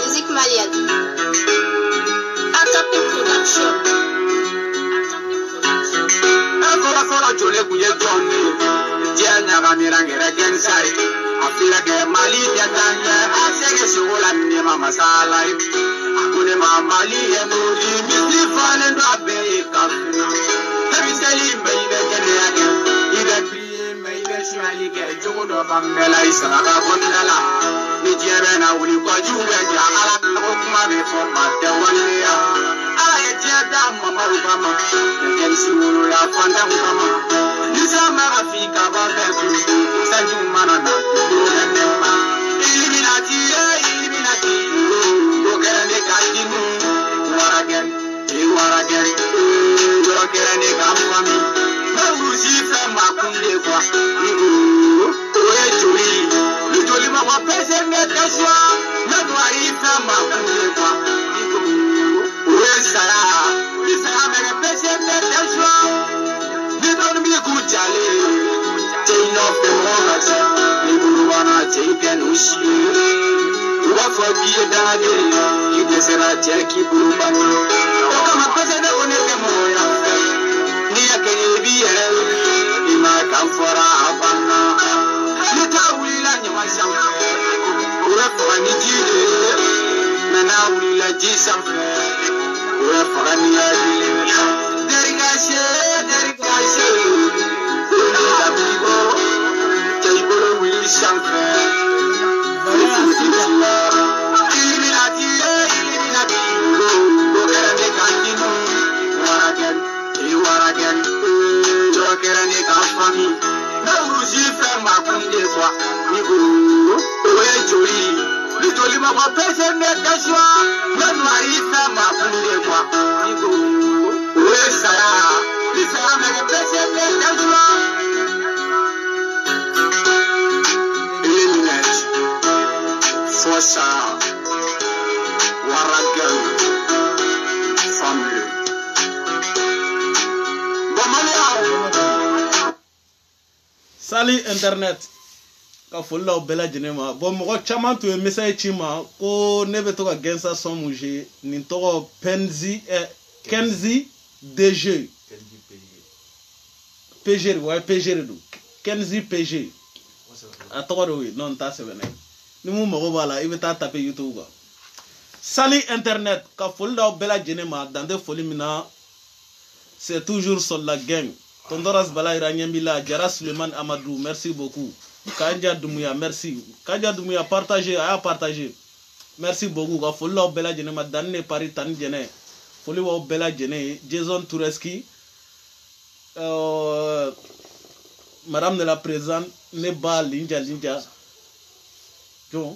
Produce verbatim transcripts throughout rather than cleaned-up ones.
musique malienne. Atapé Production. Akola kola chole kuye joni. Dia nyaga mirangere gensai. Afila ke mali dia tanya. Asege shugola ni mama salai. Akune mama mali emuri. Misi fane ndo abe kafu. Hebi seli meibe kene yake. Ida kriye meibe shimali ke jogo bambela isaka bondala. Nijiebe na uli kwa juwe ja ala kokuma be forma de wanya. Ala etia da mama ubama. Ken suru ya fanda ubama. Nizama afika babeku. Sanji mana na nemba. Illuminati Illuminati. Dogerane kakimu. Waragen. Waragen. Dogerane kamwami. Mabuji fe makunde kwa. Oye jui. Joli mama pese ngekashwa. Nadwa ife makunde kwa. Oye sara. Isara mege pese ngekashwa. Nidon mi kujale. Chain of the Mohase. Niburuwana chain ushi. Wafo biye dage. Kidesera cheki burubani. Oka mapese ne oneke moya. Niya kenye biye. Ima kamfora abana. Nita ulila nyama samfe. Urefa nijide. Nana ulila jisamfe. Urefa niyadi. Derikashe, derikashe. Ulila bigo. Chaibolo wili samfe. Illuminati, Illuminati. Dogerane kandinu. Waragen, waragen. Dogerane kafami. Nauji fe makunde kwa. Nigo. Oye joli. Nijoli mama pese nekashwa. Nanwa ife makunde kwa. Nigo. Oye saya. Nisaya mege pese nekashwa. Illuminati. Fosa. Waragan. Family. Sali internet ka folla bela jinema bon mo chama to message chima ko nebe to ka gensa somuje ni to penzi eh, kenzi dg pg ouais pg do kenzi pg atoro oui non ta se bene ni mu mo bala ibe ta taper youtube ga Sali internet ka folla bela jinema dans des folies mina c'est toujours sur la gang. Tondoras Bala Iranyemila, Jara Suleiman Amadou, merci beaucoup. Kanja Dumouya, merci. Kanja Dumouya, partagez, à partager. Merci beaucoup. Follow Bella Jene, Madame Paris Tan Jene. Follow Bella Jene, Jason Toureski, euh, Madame de la Présidente, Neba Linja Linja. John.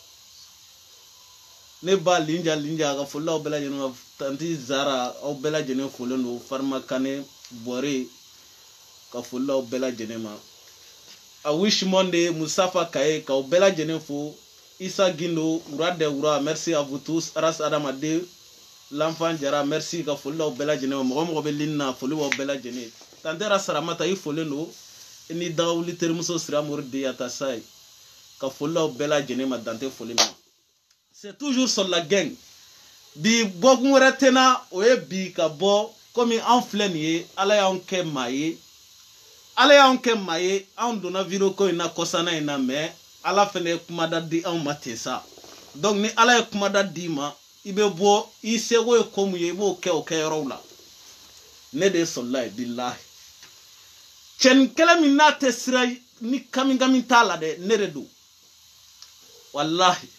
Neba Linja Linja, follow Bella Jene, Tanti Zara, au Bella Jene, follow Pharmacane, Boire. Ka folla bela jenema a wish Monday Mustafa Kaye ka bela jenefo Issa Gindo urade ura merci à vous tous Aras Adamade l'enfant Jara merci ka folla bela jenema mo mo be linna folla bela jene tandera saramata yi foleno ni dawli termuso sira morde yata sai ka folla bela jenema dante folema c'est toujours sur la gang bi bogun retena oye bi ka bo comme en flenie ala ya onke maye ala ya onke maye an dona viro ko ina kosana ina me ala fene kuma da di an matesa donc ni ala kuma da di ma ibe bo isego e komu ye bo ke o ke rawla ne de sollay billahi chen kala min na tesra ni kaminga min tala de ne redu wallahi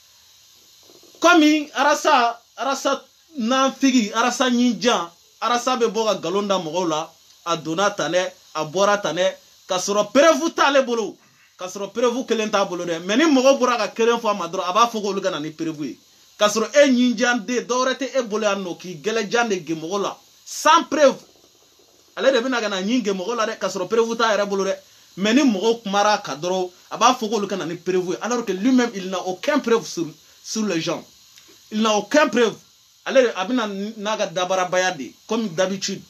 komi arasa arasa na figi arasa nyinja arasa be boga galonda mogola adona tane abora tane kasoro prevu tale bolo kasoro prevu kelenta bolo de meni mogo bura ka kelen fo madro aba fogo luga na ni prevu kasoro e nyinjande dorete e bolo anno ki gele jande ge mogola sans preuve ale de bina gana nyinge mogola de kasoro prevu ta ere bolo de meni mogo kumara kadro aba fogo luga na ni prevu alors que lui-même il n'a aucun preuve sur sur les gens il n'a aucun preuve ale abina naga dabara bayadi comme d'habitude.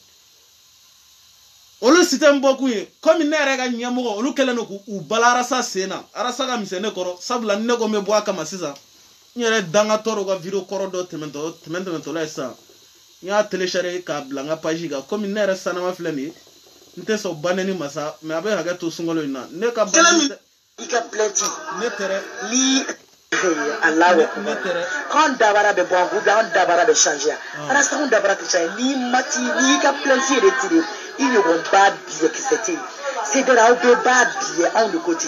Olu sitem boku ye comme ne rega nyamugo olu keleno ku u balarasa sena arasa ga misene koro sabla ne go me boaka masisa nyere danga toro ga video koro do temento temento to la sa nya télécharger ka blanga page ga comme nere sana ma flani nte so baneni masa me abe haga to sungolo ina ne ka baneni ika plenty ne tere li Allah ne tere quand dabara be bon groupe on dabara be changer ana sa on dabara te changer ni mati ni ka plenty retiré il ne vont pas bien que c'était c'est de la be ba bien en le côté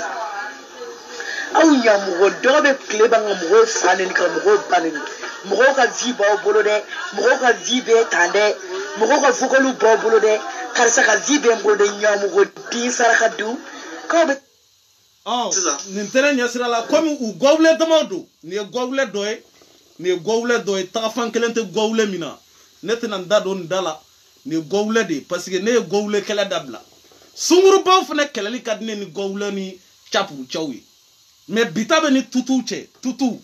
aw nyamugo dobe kleba ngamugo faneni ka mugo paneni mugo ka viba bolo de mugo ka vibe tande mugo ka fukolu bo bolo de karisa ka vibe bolo de nyamugo di saraka du ko be oh nintere nyasira la comme u gowle tamodo ni gowle doy ni gowle doy ta fan kelente gowle mina netna ndado ndala ni gowle de parce que ne gowle kala dabla sumuru baw fene kelali kadne ni gowle ni chapu chawi mais bitabe ni tutu che tutu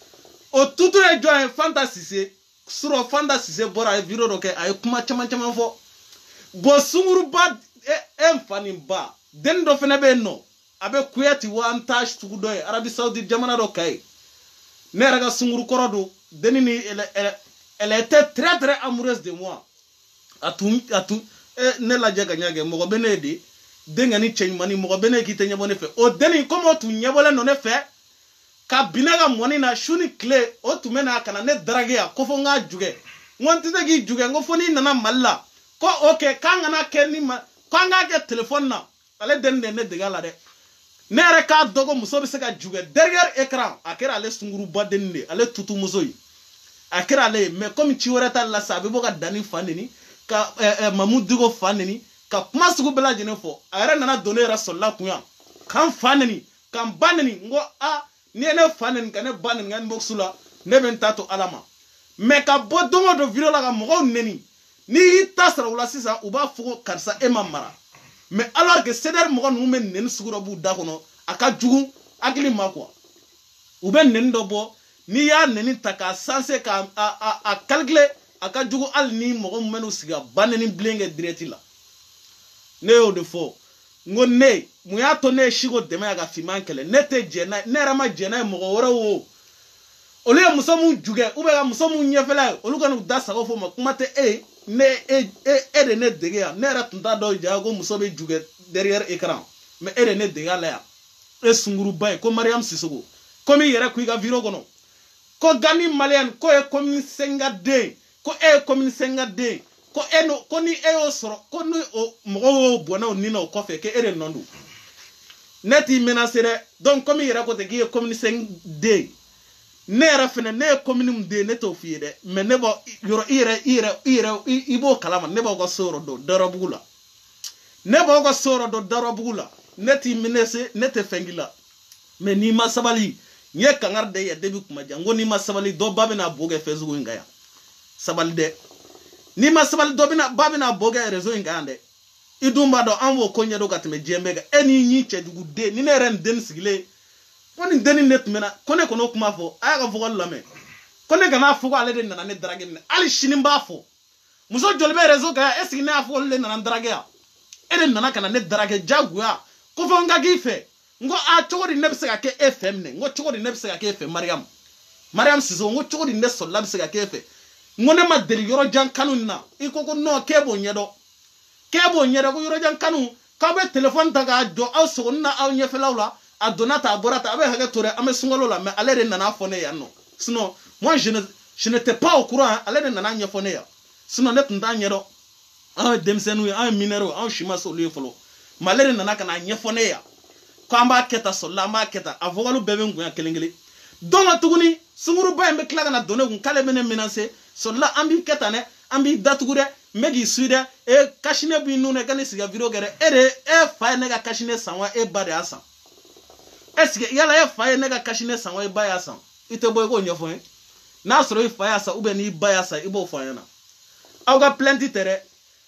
o tutu e join fantasy suro fantasy bora e viro roke ay kuma chama chama fo bo sumuru ba e enfani ba den do fene be no abe kuyati one touch tugu doy Arabie Saoudite jamana do kay ne raga sumuru korodo denini elle, elle, elle était très très amoureuse de moi atu atu e ne la jaga nyage mo benedi dengani chen mani mo bene ki tenya bone fe o deni komo tu nyabole no ne fe ka binaga moni na shuni clé o tu mena kana ne drage ya ko fo nga juge ngonti te gi juge ngo foni nana malla ko okay kanga na kenni ma kanga ke telephone na ale den ne de gala de ne re ka dogo muso be se ka juge derrière écran akera ale sunguru badenne ale tutu muso yi akera ale mais comme ci worata la sabe boka dani faneni ka eh, eh, mamudigo faneni ka kuma sugu bela jene fo ayara nana donner rasolla kunya kan faneni kan baneni ngo a ni ne faneni kan ne baneni ngan boksula ne ben tato alama me ka bodongo do video la ka mo neni ni tasra wala sisa uba fugo karsa e mamara mais alors que c'est der mo no men nen suguro bu da kono aka jugu akili makwa ube nen do bo ni ya neni taka sanse ka a a, a calculer aka jugu al ni mo menu siga baneni blenge direct la ne o de fo ngo ne mu ya to ne shigo de ma ga fiman kele ne te jena ne rama jena mo wora wo ole ya muso mu juge ube ga muso mu nyefela olu kan da sa go fo ma kuma te e ne e e de ne de ya ne ra tunda do ja go muso be juge derrière écran mais e de ne de ya la e sunguru bay ko Mariam Sissoko ko mi yere ku ga viro gono ko gani malian ko e commune senga de ko e commune senga de ko eno ko ni e o soro ko ni o mo bona o nina o kofe ke ere nondu neti menacere donc comme ira ko te gi communication de ne rafene ne communum de ne to fiede mais ne bo yoro ire ire ire ibo kalama ne bo go soro do darabula ne bo go soro do darabula neti menese nete fengila mais ni masabali nye kangar de ya debi kuma jango ni masabali do babena boge fezu ngaya sabali de ni masabali dobina babina boga rezo ingande idumba do anwo konya do gatme jembega eni nyi chedugu de ni ne ren den sigile woni deni net mena kone kono kuma fo aya ga fugo lame kone gana fugo ale de nana ne drage ne ali shinimba fo muso jolbe rezo ga esi ne afo le nana drage ya ede nana kana ne drage jagua ko fo nga gife ngo a chogodi nebse ga ke F M ne ngo chogodi nebse ga ke F M Mariam Mariam Sizo ngo chogodi ne so labse ga ke F M ngone ma deli yoro jan kanu na iko ko no kebo nyedo kebo nyedo ko yoro jan kanu ka be telephone daga do aw so na aw nyefelaula adonata aborata abe haga tore ame sungolo la mais ale de nana fone ya no sinon moi je ne je n'étais pas au courant ale de nana nyefone ya sinon net nda nyedo aw demsenu aw minero aw shima so le folo malere nana kana nyefone ya ko amba keta so la ma keta avogalo bebe nguya kelengele donc tuguni sunguru ba mbe klaga na donné gun kale mene menacer so la ambi ketane ambi datugure megi suide e kashine bu nune gane siga video gere ere e fa ne ga kashine sanwa e ba de asan est-ce que yala e fa ne ga kashine sanwa e ba ya asan ite boy ko nyofo hein na soro e fa ya sa ube ni ba ya sa ibo fa yana awga plenty tere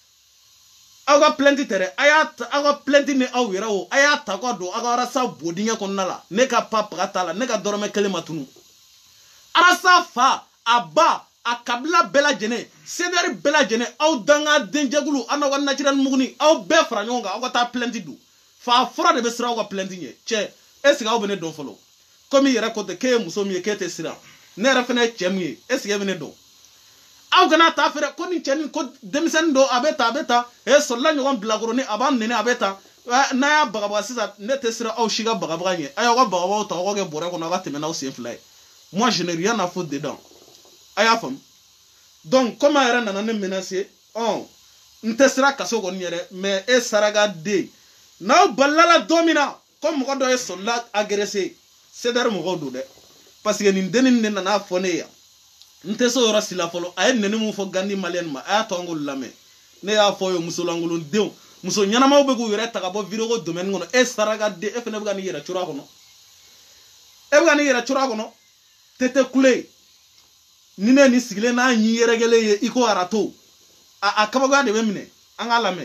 awga plenty tere ayat awga plenty ne awira o ayat ko do aga rasa bodinga ko nala ne ka papa tala ne ka dorome kelema tunu arasa fa aba akabla bela jene sedari bela jene aw danga denjegulu ana wa natural mugni aw be fra nyonga aw ta plenty du fa fra de be sira aw plenty nye che esiga aw bene don folo komi yera ko te ke muso mi ke te sira ne yɛrɛ fɛnɛ ye cɛ min ye est ce que e bɛ ne dɔn aw kana taa fɛrɛ ko ni cɛ nin ko denmisɛnnin don a bɛ ta a bɛ ta e sɔrɔla ɲɔgɔn bilakoronin a b'a nɛnɛ a bɛ ta n'a y'a bagabaga sisan ne tɛ siran aw si ka bagabaga ɲɛ a y'aw ka bagabagaw ta aw ka kɛ bɔrɛ kɔnɔ aw ka tɛmɛ n'aw sen fila ye moi je n'ai rien à foutre dedans a y'a faamu donc comme a yɛrɛ nana ne menacer ɔn n tɛ siran kaso kɔni yɛrɛ mais e saraka den n'aw balila don min na ko mɔgɔ dɔ ye sɔrɔla agressé C D R mɔgɔw don dɛ parce que nin dennin ne nana fɔ ne ye yan n tɛ se o yɔrɔ si la fɔlɔ a ye nɛni mun fɔ gandi maliyɛn ma a y'a to an k'olu lamɛn ne y'a fɔ ye musolankolondenw muso ɲɛnamaw bɛ k'u yɛrɛ ta ka bɔ vidéo domaine kɔnɔ e saraka den e fɛnɛ bɛ ka n'i yɛrɛ curu a kɔnɔ e bɛ ka n'i yɛrɛ curu a kɔnɔ tete kule ni ne ni sigilen n'a ɲi yɛrɛkɛlen ye i ko arato a a kabakoya de bɛ minɛ an k'a lamɛn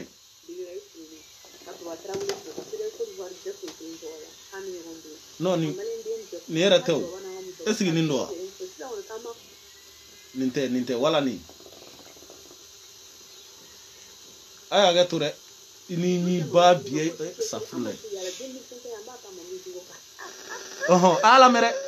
non nin nin yɛrɛ tɛ o est ce que nin don wa nin tɛ nin tɛ wala nin a y'a kɛ to dɛ i ni ɲi ba biye safula ye ɔhɔn a lamɛn dɛ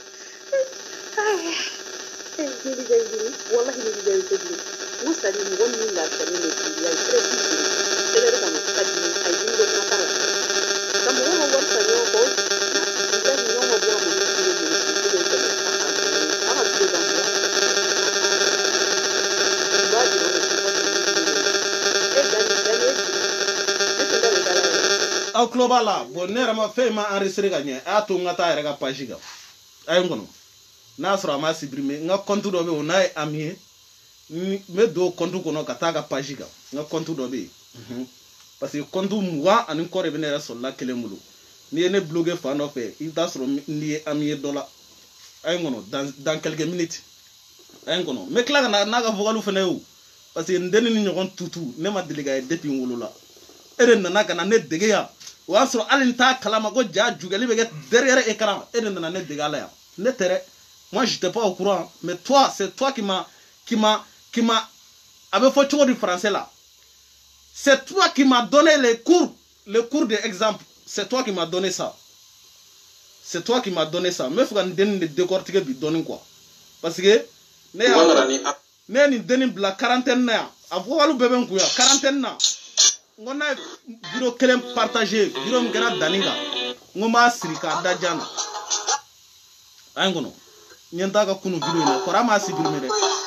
aw tulo b'a la bon ne yɛrɛ ma fɛn ma enregistré ka ɲɛ a y'a to n ka taa a yɛrɛ ka page kan a ye n kɔnɔ n'a sɔrɔ a ma supprimer n ka compte dɔ bɛ yen o n'a ye ami ye n bɛ don o compte kɔnɔ ka taa a ka page kan n ka compte dɔ bɛ yen parce que compte mugan ani kɔ de bɛ ne yɛrɛ sɔrɔla kelen bolo n'i ye ne bloqué fan dɔ fɛ i bɛ taa sɔrɔ n'i ye ami ye dɔ la a ye n kɔnɔ dans dans quelques minutes a ye n kɔnɔ n bɛ tila ka na n'a ka vocal fɛnɛ ye o parce que n denni ni ɲɔgɔn tutu ne ma deli ka ye depuis n wolola e de nana ka na ne dege yan o y'a sɔrɔ hali n t'a kalama ko ja jugɛli bɛ kɛ derrière écran e de nana ne dege a la yan ne tɛ dɛ moi j'étais pas au courant mais toi c'est toi qui m'a qui m'a qui m'a a bɛ fɔ cogo di français la c'est toi qui m'a donné les cours les cours d'exemple c'est toi qui m'a donné ça c'est toi qui m'a donné ça n bɛ fɛ ka nin denni de décortiquer bi dɔɔni quoi parce que ne y'a ne ye nin denni bila quarantaine na yan a vocal bɛɛ bɛ n kun yan quarantaine na n ko n'a ye video kelen partager video min kɛra danni kan n ko n b'a siri k'a da jan na a ye n kɔnɔ n ɲɛ t'a ka kunu video in na kɔrɔ a m'a supprimer dɛ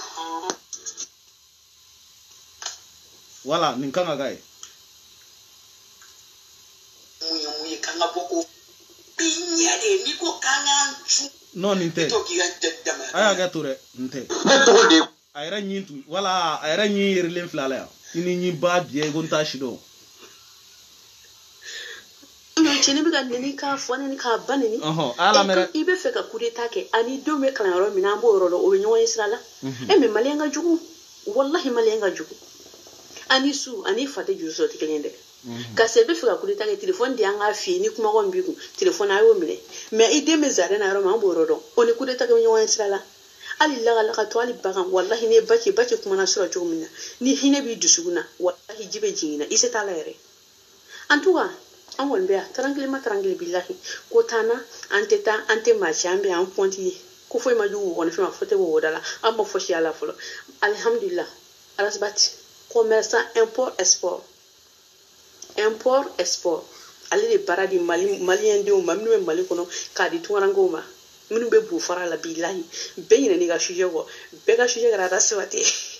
voilà nin kan ka k'a ye non nin tɛ a y'a kɛ to dɛ nin tɛ a yɛrɛ ɲi tun voilà a yɛrɛ ɲi yerilen filɛ a la yan i ni ɲi ba biye ko n t'a si dɔn cɛni bɛ ka nɛni k'a fɔ nɛni k'a ba nɛni a lamɛn i bɛ fɛ ka coup d'état kɛ ani denw bɛ kalan yɔrɔ min na an b'o yɔrɔ la o bɛ ɲɔgɔn ye sira la e mais maliyɛn ka jugu wallahi maliyɛn ka jugu ani su ani fa tɛ juru sɔrɔ tɛ kelen dɛ ka se i bɛ fɛ ka coup d'état kɛ téléphone di an k'a f'i ye ni kumakan b'i kun téléphone a y'o minɛ mais i den bɛ jardin na yɔrɔ min an b'o yɔrɔ dɔn o ni coup d'état kɛ bɛ ɲɔgɔn ye sira la hali lagalakatɔ hali bagan wallahi ne baci baci kumana sɔrɔ cogo min na ni hinɛ b'i dusukun na wallahi ji bɛ jigin na i se t'a la yɛrɛ en tout cas an kɔni bɛ yan tranquille ma tranquille billahi ko t'an na an tɛ taa an tɛ maa si an bɛ yan an compte ye ko foyi ma jugu kɔni fɛn ma fɔ tɛ bɔ o da la an ma fosi ala fɔlɔ alhamdulillah alasabati commerçant import export import export ale de baara di mali maliyɛn denw ma minnu bɛ mali kɔnɔ k'a di tunkarankew ma minnu bɛ bu fara la billahi bɛɛ ɲinɛ n'i ka sujet kɔ bɛɛ ka sujet kɛra a ta sabati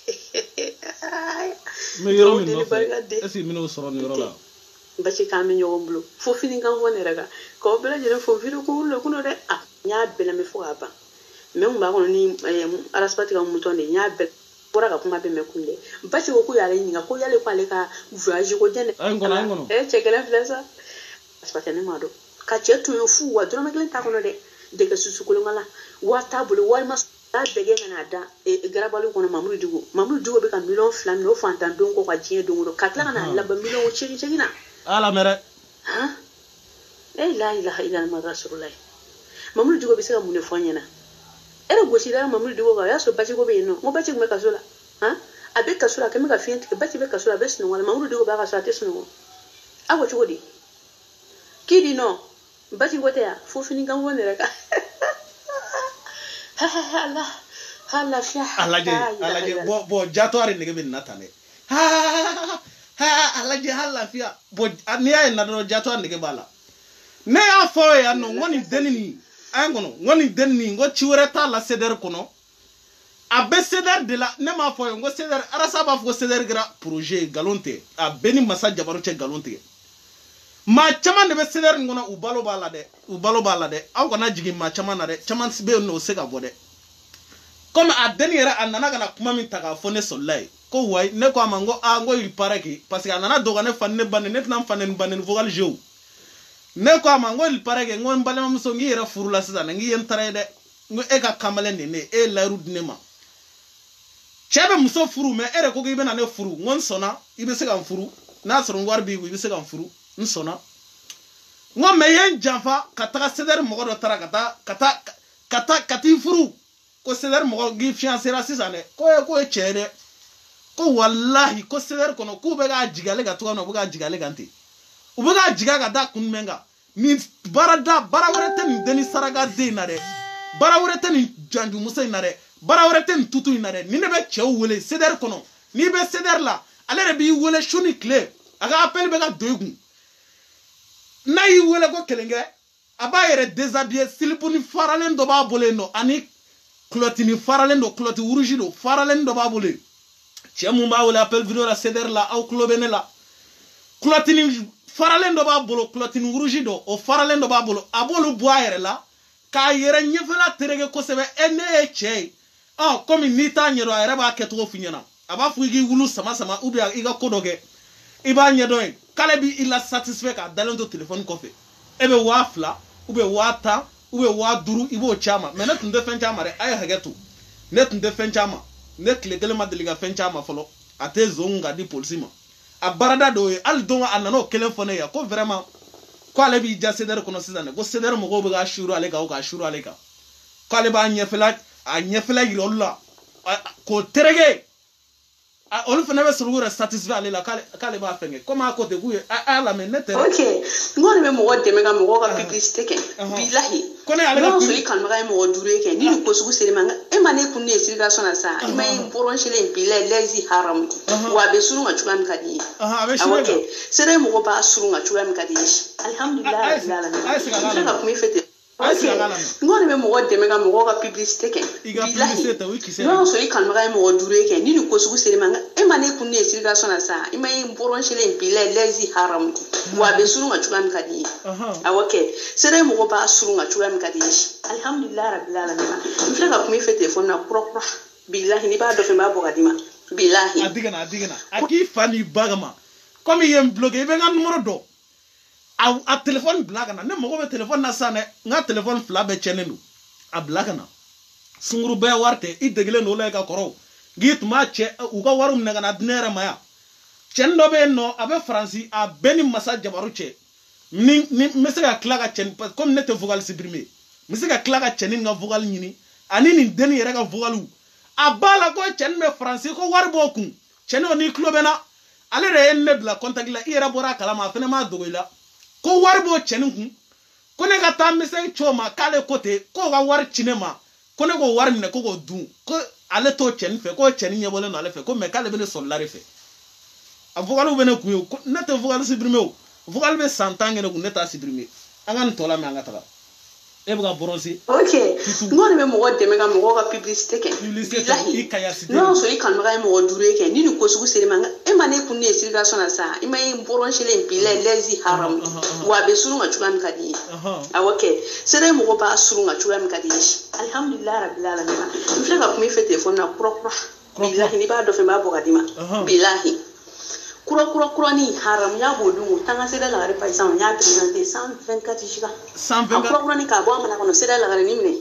mais yɔrɔ min nɔfɛ est ce que minnu sɔrɔ nin yɔrɔ la basi k'an bɛ ɲɔgɔn bolo fo fini kan fɔ ne yɛrɛ kan k'aw bɛɛ lajɛlen fo video ko wuli kuno dɛ a n y'a bɛɛ lamɛn fo k'a ban mais mun b'a kɔnɔ ni alasabati ka mutɔn de n y'a bɛɛ bɔra ka kuma bɛɛ mɛn kun dɛ basi ko k'u y'ale ɲininka ko yale ko ale ka voyage ko jɛnɛ ɛ cɛ kelen filɛ sa alasabati ne m'a dɔn ka cɛ to yen fu wa dɔrɔmɛ kelen t'a kɔnɔ dɛ dɛgɛ susu kolonka la wa t'a bolo walima n'a bɛɛ gɛn ka n'a da garabali kɔnɔ mamudu digo mamudu digo bɛ ka miliyɔn fila minɛ o fantan don kɔ ka diɲɛ don o don ka tila ka n'a laban miliyɔn seegin seegin na ala mɛrɛ han e la ilaha illallah rasulullah mamudu digo bɛ se ka mun de fɔ ɲɛna e de gosira mamudu digo kan o y'a sɔrɔ basi ko bɛ yen nɔ n ko basi tun bɛ kaso la han a bɛ kaso la a kɛlen bɛ ka fiɲɛ tigɛ basi bɛ kaso la a bɛ sunɔgɔ la mamudu digo b'a kaso a tɛ sunɔgɔ a ko cogo di k'i di nɔ basi ko tɛ yan fo fini kan fɔ ne yɛrɛ kan Allah Allah fiya alaje alaje bo bo jato ari nege bin natane ha ha alaje Allah fiya bo aniya na do jato ari nege bala ne ya fo ya no ngoni denini angono ngoni denini ngo chiwreta la seder kono abe seder de la ne ma fo ngo seder arasa ba fo seder gra projet galonte a beni masa jabaru che galonte ma chama ne be seder ngona ubalo bala de ubalo bala de aw kona jigi ma chama na de chama sibe no se ga bode comme a denira anana kana kuma min taka fo ne sollay ko way ne ko amango a ngo il paraki parce que anana doga ne fanne banne net nam fanne banne vocal jeu ne ko amango il paraki ngo mbalema muso ngi era furula sasa ngi yentare de ngo e ka kamale ne ne e la route ne ma chebe muso furu me ere ko gibe na ne furu ngon sona ibe se kan furu na soro ngwar bi ibe se kan furu nsona ngo me yen janfa kata seder mo do tara kata kata kata kati furu ko seder mo gi fiancé ra sisane ko ko e chere ko wallahi ko seder kono ku be ga jigale ga to no be ga jigale ganti u be ga jiga ga da kun menga ni barada barawrete ni deni saraga de na de barawrete ni janju musay na de barawrete ni tutu na de ni ne be chew wele seder kono ni be seder la ale re bi wele shuni clé aga appel be ga dogun na yi wele ko kelenge aba yere déshabillé silipuni faralen do ba bolé no ani clotini faralen do cloti uruji do faralen do ba bolé chemu ba wele appel vidéo la seder la au klobene la clotini faralen do ba bolo clotini uruji do o faralen do ba bolo abolu bo yere la ka yere nyefela terege ko sebe ene che ah comme ni ta nyero yere ba keto finyana aba fuigi wulu sama sama ubi iga kodoge iba nyedo kale bi ila satisfait ka dalen to téléphone kofe ebe wa fla ube wa ta ube wa duru ibo chama mais net nde fen chama re ay hagetu net nde fen chama net le gele madeliga fen chama folo ate zonga di polsima a barada do al donga anano kelen fone ya ko vraiment ko ale bi ja seder kono sizane go seder mo go be ga shuru ale ga o ga shuru ale ka ko ale ba nyefela a nyefela yirolla ko terege a olu fana be suru satisfait ale la kale kale ba fenge comment à côté guye a la men net OK ngone me mo de me ga mo ga publicité ke billahi kone ale ga so ikal ma ga mo dure ke ni ko sugu sele manga e mane ku ne sirga sona sa e may boron chele billahi lazy haram wa be suru nga chuga mi kadi aha abe shi OK sere mo ba suru nga chuga mi kadi alhamdulillah rabbil alamin ay sika gala na ku mi fete ay sika gala ngone me mo de me ga mo ga publicité ke billahi ta wiki sele non so ikal ma ga mo dure ke ni ko sugu sele manga e mane ku ne sirga sona sa e may boron chele billahi lazy haram wa be suru nga chuga mi kadi aha OK sere mo ba suru nga chuga mi kadi alhamdulillah rabbil alamin mfle ka ku mi fete fo na kro kro billahi ni ba do fe ma bo gadima billahi adigana adigana aki fani bagama comme yem bloqué be nga numéro do a a téléphone blagana ne mo be téléphone na sane nga téléphone fla be chenenu a blagana sunguru be warte i degele no le ka koro git ma che u ga warum ne gana dinere maya chendo be no abe franci a beni massa jabaru che ni ni mesega klaga chen comme ne te vocal supprimer mesega klaga chenin nga vocal nyini ani ni deni yere ga vocalu abala ko chen me franci ko war boku cheno ni klobena ale re enne bla contact la ira bora kala ma fene ma dogoila ko war bo chenin ku ko ne ga tam message choma kale kote ko ga war cinema ko ne go war ne ko go du ko ale to chen fe ko chen nye bole no ale fe ko me kale bele solare fe a vocal bene ku ne te vocal supprimer vocal be santange ne ku ne ta supprimer anga ntola me anga ta e buga bronzi OK ngone me mo de me ga mo ga publicité ke publicité i kaya cité non so ikal ma ga mo dure ke ni ko sugu sele manga e mane ku ne sirga sona sa e may boron chele billahi lazy haram wa be suru nga chuga mi kadi ah OK sere mo ba suru nga chuga mi kadi alhamdulillah rabbil alamin mfle ka ku mi fete fo na kro kro billahi ni ba do fe ma bo gadima billahi kuro kuro kuro ni haram ya bodu tanga sede la gare paisa nya présenter cent vingt-quatre giga cent vingt-quatre kuro kuro ni ka bo amana kono sede la gare ni mine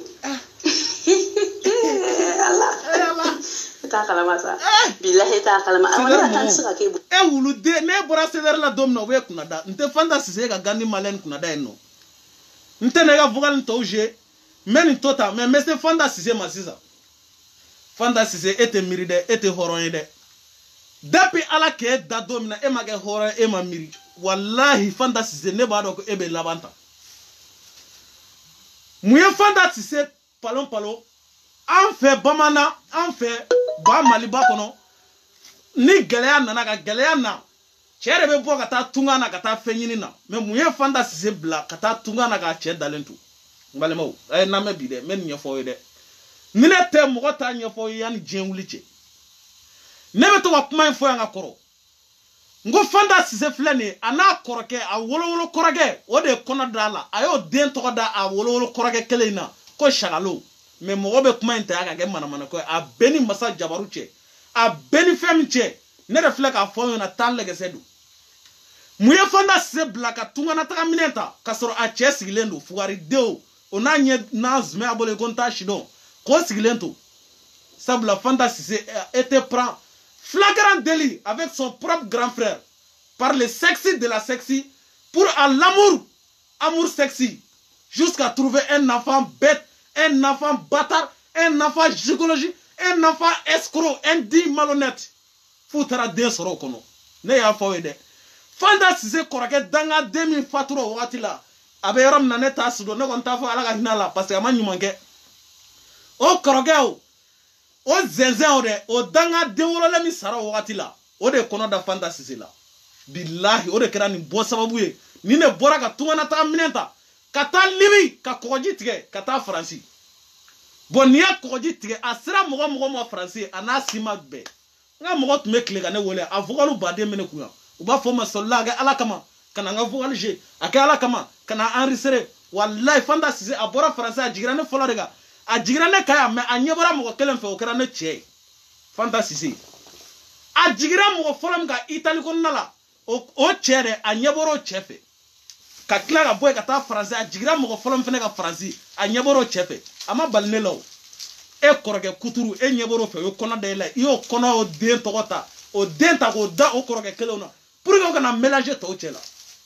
Allah Allah ta kala masa billahi ta kala ma amana ta saka ke bu e wulu de ne bora sede la dom no we kuna da nte fanda sise ga gandi malen kuna da eno nte ne ga vocal to je men tota mais mais fanda sise masisa fanda sise ete miride ete horoyede depuis ala ke da domina e mage horo e ma miri wallahi fanda sise ne ba do ko ebe labanta muye fanda sise palon palo an fɛ bamanan an fɛ ba maliba kɔnɔ ni gɛlɛya nana ka gɛlɛya na cɛ de bɛ bɔ ka taa tunga na ka taa fɛn ɲini na mais mun ye Fanta Sise bila ka taa tunga na ka cɛ dalen to n balimaw a ye namɛ bi dɛ n bɛ nin ɲɛfɔ aw ye dɛ ni ne tɛ mɔgɔ t'a ɲɛfɔ aw ye yanni diɲɛ wuli cɛ ne bɛ to ka kuma in fɔ yan ka kɔrɔ n ko Fanta Sise filɛ nin ye a n'a kɔrɔkɛ a wolowolo kɔrɔkɛ o de ye kɔnɔ da a la a y'o den tɔgɔ da a wolowolo kɔrɔkɛ kelen in na ko Sagalo mais mɔgɔ bɛ kuma in ta ka kɛ manamana ko ye a bɛɛ ni Masa Jabaru cɛ a bɛɛ ni fɛn min cɛ ne de filɛ k'a fɔ aw ɲɛna tan lɛgɛsɛ don mun ye Fanta Sise bila ka tungana taga minɛ ta ka sɔrɔ a cɛ sigilen don fugaridenw o n'a ɲɛ n'a zumɛ a bolo ko n t'a si dɔn k'o sigilen to sabula Fanta Sise était prend flagrant délit avec son propre grand frère par le sexy de la sexy pour à l'amour amour sexy jusqu'à trouver un enfant bête un enfant bâtard un enfant gigologie un enfant escroc indigne malhonnête fu taara den sɔrɔ o kɔnɔ ne y'a fɔ aw ye dɛ Fanta Sise kɔrɔkɛ dangaden min fatura o wagati la a bɛ yɔrɔ min na ne t'a sidɔn ne kɔni t'a fɔ ala ka hinɛ a la parce que a ma ɲuman kɛ o kɔrɔkɛ o o zɛnzɛn o dɛ o dangaden wololen min sara o wagati la o de kɔnɔ da Fanta Sise la bilahi o de kɛra nin bɔ sababu ye ni ne bɔra ka tungana taga minɛn ta ka taa Libi ka kɔgɔji tigɛ ka taa Faransi bon n'i ye kɔgɔji tigɛ a sera mɔgɔ mɔgɔ ma Faransi a n'a sima bɛɛ n ka mɔgɔ tun bɛ tile ka ne wele a vocalu baden bɛ ne kun yan u b'a fɔ ma sɔlila a kɛ ala kama ka na n ka vocal jouer a kɛ ala kama ka na enregistrer wallahi Fanta Sise a bɔra Faransi a jigira ne fɔlɔ de kan a jigira ne kan yan mais a ɲɛ bɔra mɔgɔ kelen fɛ o kɛra ne cɛ ye Fanta Sise a jigira mɔgɔ fɔlɔ min kan Italie kɔnɔna la o cɛ dɛ a ɲɛ bɔra o cɛ fɛ ka tila ka bɔ yen ka taa Faransi a jigira mɔgɔ fɔlɔ min fɛnɛ ka Faransi a ɲɛ bɔra o cɛ fɛ a ma bali ne la o e kɔrɔkɛ kuturu e ɲɛ bɔra o fɛ o ye kɔnɔ da i la i y'o kɔnɔ o den tɔgɔ ta o den ta k'o da o kɔrɔkɛ kelenw na pour que o kana mélanger tɔw cɛ la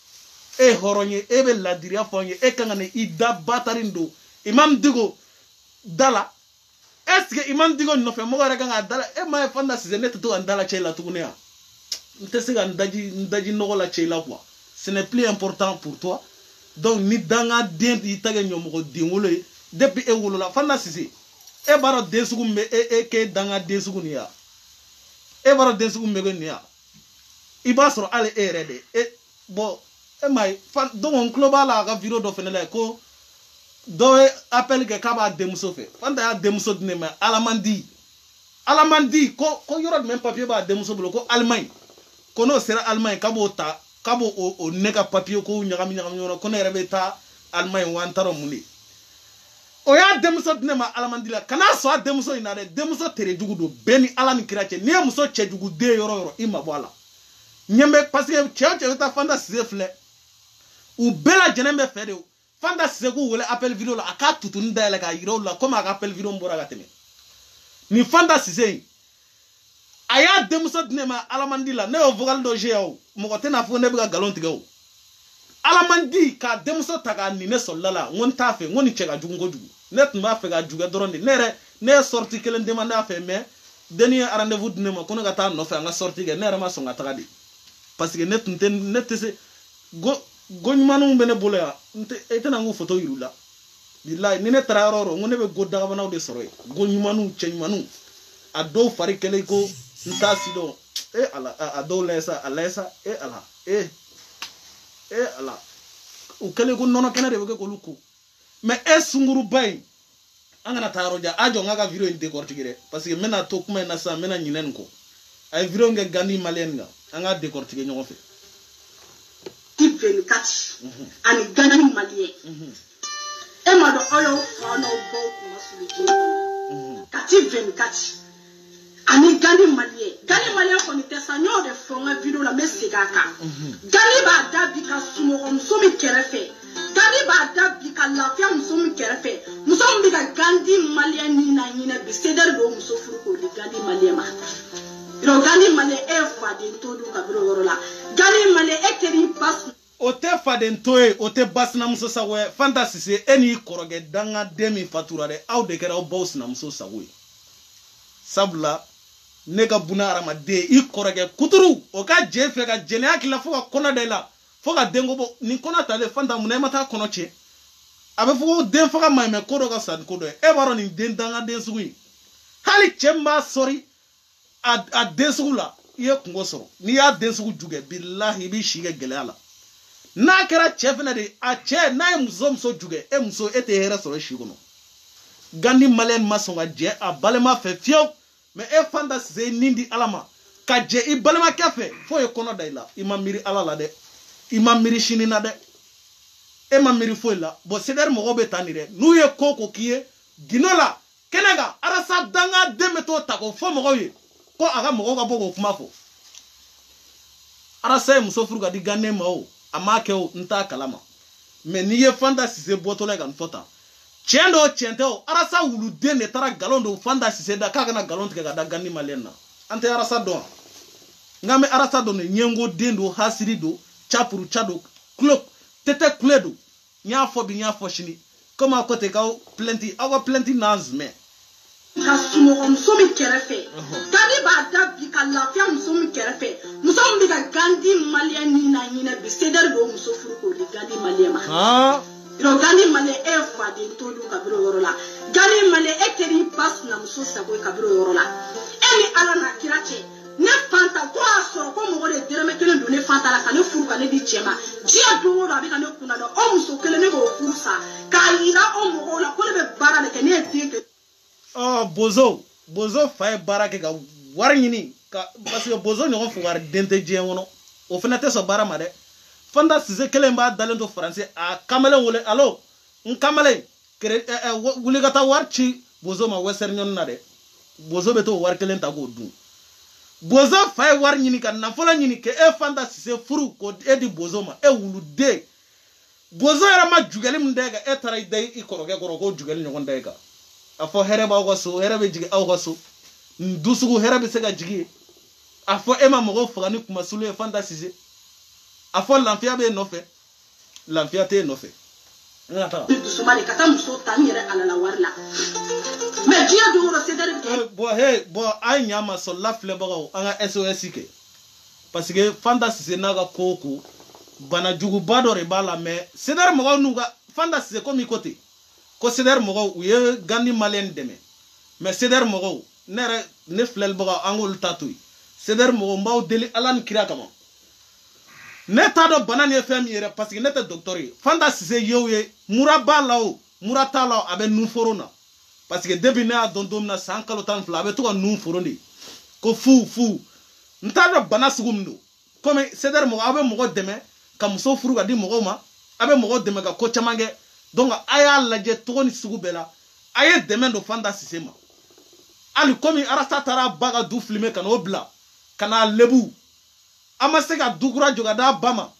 e hɔrɔn ye e bɛ ladiriya fɔ an ye e kan ka na i da batari in don Imam Digo da la est ce que Imam Digo nɔfɛ mɔgɔ yɛrɛ kan ka da la e ma ye Fanta Sise ne tɛ to ka n da la cɛ la tuguni yan n tɛ se ka n daji n daji nɔgɔ la cɛ la quoi ce n'est plus important pour toi donc ni dangaden y'i ta kɛ ɲɔmɔgɔ den wolo ye depuis e wolola Fanta Sise e b'a dɔn den sugu min bɛ e e k'e dangaden sugu nin ya e b'a dɔn den sugu min bɛ kɛ nin ya i b'a sɔrɔ hali e yɛrɛ de e bon e ma ye donc n tulo b'a la a ka video dɔ fɛnɛ la ko dɔ ye appel kɛ k'a b'a denmuso fɛ Fanta y'a denmuso di ne ma ala man di ala man di ko ko yɔrɔ jumɛn papier b'a denmuso bolo ko Allemagne ko n'o sera Allemagne k'a b'o ta k'a b'o o ne ka papier ko ɲagami ɲagami ɲɔgɔn na ko ne yɛrɛ bɛ taa Allemagne wa n t'a dɔn mun de o y'a denmuso di ne ma ala man di la kana sɔn a denmuso in na dɛ denmuso tere jugu don bɛɛ ni ala ni kira cɛ n'i ye muso cɛ jugu den yɔrɔ yɔrɔ i ma bɔ a la ɲɛmɛ parce que cɛ o cɛ bɛ taa Fanta Sise filɛ u bɛɛ lajɛlen bɛ fɛ de o Fanta Sise k'u wele appel video la a k'a tutuni dayɛlɛ k'a yira u la komi a ka appel video bɔra ka tɛmɛ nin Fanta Sise in a y'a denmuso di ne ma ala man di la ne y'o vocal dɔ jouer o mɔgɔ tɛna fɔ ne bɛ ka nkalon tigɛ o ala man di k'a denmuso ta k'a ni ne sɔlila la n ko n t'a fɛ n ko nin cɛ ka jugu kojugu ne tun b'a fɛ ka jugɛ dɔrɔn de ne yɛrɛ ne ye sortie kelen demandé a fɛ mais denni ye rendez-vous di ne ma ko ne ka taa nɔfɛ an ka sortie kɛ ne yɛrɛ ma sɔn ka taga de parce que ne tun tɛ ne tɛ se go go ɲumanw bɛ ne bolo yan n tɛ e tɛna n ko photo yir'u la bilayi ni ne taara yɔrɔ o yɔrɔ n ko ne bɛ go dagabanaw de sɔrɔ yen go ɲumanw cɛ ɲumanw a dɔw fari kɛlen ko n t'a si dɔn e ala a dɔw layɛ sa a layɛ sa e ala e e ala u kɛlen ko nɔnɔ kɛnɛ de bɛ kɛ k'olu ko mais e sunguruba in an kana taa yɔrɔ jan a jɔ n k'a ka video in décortiquer dɛ parce que n bɛna to kuma in na sisan n bɛna ɲinɛ nin kɔ a ye video in kɛ Gandi Malien kan an k'a décortiquer ɲɔgɔn fɛ. T vingt-quatre ani Gandi Malien e ma dɔn aw y'aw fa n'aw baw kun ma sulu diɲɛ kɔnɔ ka T vingt-quatre ani Gandi Malien Gandi Malien kɔni tɛ sa n y'o de fɔ n ka video la n bɛ segin a kan Gandi b'a da bi ka sunɔgɔ min kɛrɛfɛ Gandi b'a da bi ka lafiya muso min kɛrɛfɛ muso min bɛ ka Gandi Malien ni na ɲinɛ bi sedɛri b'o muso furu k'o di Gandi Malien ma yɔrɔ Gandi Malien e ye faden to dun ka biri o yɔrɔ la Gandi Malien e kɛra i ba sun. O tɛ faden to ye o tɛ ba sinamuso sago ye Fanta Sise e n'i kɔrɔkɛ dangaden min fatura dɛ aw de kɛra aw baw sinamuso sago ye sabula ne ka buna hadamaden i kɔrɔkɛ kuturu o ka jɛ fɛ ka jɛnɛya k'i la fo ka kɔnɔ da i la fo ka denko bɔ nin kɔnɔ talen Fanta munna e ma taa kɔnɔ cɛ a bɛ fɔ ko den faga man ɲi mɛ ko dɔ ka fisa ni ko dɔ ye e b'a dɔn nin den danga den sugu in hali cɛ min b'a sɔri a a den sugu la i ye kungo sɔrɔ n'i y'a den sugu ju kɛ bilahi i b'i si kɛ gɛlɛya la n'a kɛra cɛ fɛnɛ de a cɛ n'a ye muso muso ju kɛ e muso e tɛ hɛrɛ sɔrɔ si kɔnɔ Gandi maliyɛn ma sɔn ka jɛ a balima fɛ fiyewu mɛ e Fanta Sise nin di ala ma ka jɛ i balimakɛ fɛ fo ye kɔnɔ da i la i ma miiri ala la dɛ i ma miiri sini na dɛ e ma miiri foyi la bon C D R mɔgɔw bɛ taa nin dɛ n'u ye ko ko k'i ye gindo la kɛnɛ kan arasa danga den bɛ t'o ta k'o fɔ mɔgɔw ye ko a ka mɔgɔw ka bɔ k'o kuma fɔ arasa ye muso furu ka di Ganden ma o a m'a kɛ o n t'a kalama mɛ n'i ye Fanta Sise bɔtɔla ye ka nin fɔ tan tiɲɛ dɔw tiɲɛ tɛ o arasa wuluden de taara galon don Fanta Sise da k'a kana galon tigɛ ka da Gandi maliyɛn na an tɛ arasa dɔn nka mɛ arasa dɔn de ɲɛngo den don hasiri don capuru ca don kulo tɛtɛ kule don n y'a fɔ bi n y'a fɔ sini komi aw ko ten k'aw plainte aw ka plainte n'a zumɛ ka sunɔgɔ muso min kɛrɛfɛ Gandi b'a da bi ka lafiya muso min kɛrɛfɛ muso min bɛ ka Gandi maliyɛn ni na ɲinɛ bi C D R b'o muso furu k'o di Gandi maliyɛn ma donc Gandi maliyɛn e ye faden to dun kabiri o yɔrɔ la Gandi maliyɛn e kɛra i ba sinamuso sago ye kabiri o yɔrɔ la e ni ala n'a kira cɛ ne Fanta ko a sɔrɔ ko mɔgɔ de dɛrɛmɛ kelen don ne Fanta la ka ne furu ka ne di cɛ ma diɲɛ don o don a bɛ ka ne kunna dɔn o muso kelen ne k'o furu sa k'a yira o mɔgɔw la ko ne bɛ baara de kɛ ne ye den kɛ ɔ bozo bozo fa ye baara kɛ ka wari ɲini ka parce que bozo ɲɔgɔn fugari den tɛ diɲɛ kɔnɔ o fana tɛ sɔn baara ma dɛ Fanta Sise kelen b'a dalen to faransi a kamalen wele alo n kamalen kere wuli ka taa wari ci bozo ma western union na dɛ bozo bɛ t'o wari kelen ta k'o dun bozo fa ye wari ɲini ka nafolo ɲini ke e Fanta Sise furu ko e di bozo ma e wuluden bozo yɛrɛ ma jugɛli min da e kan e taara i da i kɔrɔkɛ kɔrɔ k'o jugɛli ɲɔgɔn da e kan a fɔ hɛrɛ b'aw ka so hɛrɛ bɛ jigin aw ka so dusugu hɛrɛ bɛ se ka jigin a fɔ e ma mɔgɔw faga ni kumasulu ye Fanta Sise a fɔ lafiya bɛ e nɔfɛ lafiya tɛ e nɔfɛ n ka taa dusuma de ka taa muso ta n yɛrɛ ala la wari la mɛ diɲɛ don o don C D R bɔn he bɔn an ɲa ma sɔn lafilɛbagaw an ka S O S kɛ parce que Fanta Sise n'a ka ko o ko bana juguba dɔ de b'a la mɛ C D R mɔgɔw n'u ka Fanta Sise komi i ko ten ko C D R mɔgɔw u ye Gandi maliyɛn dɛmɛ mɛ C D R mɔgɔw ne yɛrɛ ne filɛlibagaw an k'olu ta to yen C D R mɔgɔw n b'aw deli ala ni kira kama ne t'a dɔn bana nin ye fɛn min yɛrɛ parce que ne tɛ docteur ye Fanta Sise ye o ye mura b'a la o mura t'a la o a bɛ nun foro na parce que depuis ne y'a dɔn don min na san kalo tan ni fila a bɛ to ka nun foro de ko fu fu n t'a dɔn bana sugu min don komi C D R mɔgɔ aw bɛ mɔgɔ dɛmɛ ka muso furu ka di mɔgɔw ma a bɛ mɔgɔ dɛmɛ ka ko caman kɛ donc a y'a lajɛ togo ni sugu bɛɛ la a ye dɛmɛ don Fanta Sise ma hali komi arasa taara ba ka du filime ka n'o bila ka n'a lebu a ma se ka du kura jɔ ka d'a ba ma